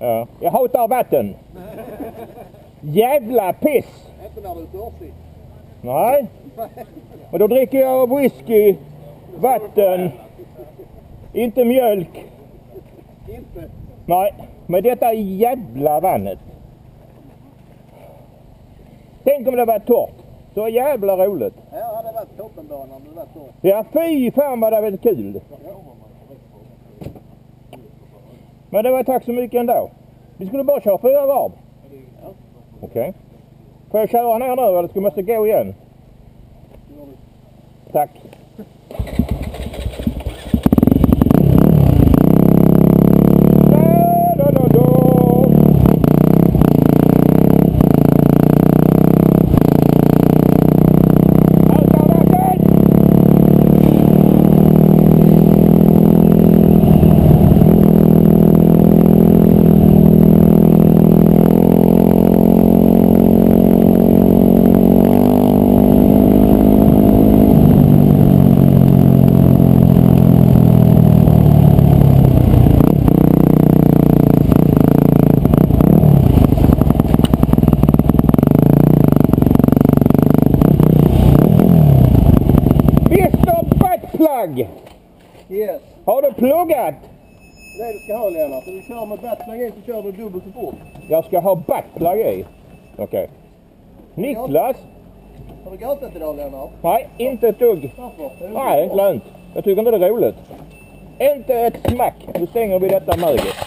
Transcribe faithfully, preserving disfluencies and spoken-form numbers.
Ja. Jag hatar vatten. Jävla piss. Inte när du är törstig. Nej. Och då dricker jag whisky, vatten, inte mjölk. Inte. Nej, men detta jävla vattnet. Tänk om det var torrt. Så jävla roligt. Ja, hade varit toppenbana om det var torrt. Ja, fy fan vad det var kul. Men det var tack så mycket ändå. Vi skulle bara köra fyra varv. Okej. Okay. Får jag köra ner nu eller ska måste gå igen? Tack. Plugg. Yes. Har du pluggat? Det du ska ha, Lennart. Om du kör med buttplug i så kör du dubbelt så fort. Jag ska ha buttplug i. Okej. Okay. Niklas? Har du gått inte idag, Lennart? Nej, inte ett dugg. Varför? Nej, lönt. Jag tycker inte det är roligt. Inte ett smack. Nu stänger vi detta möget.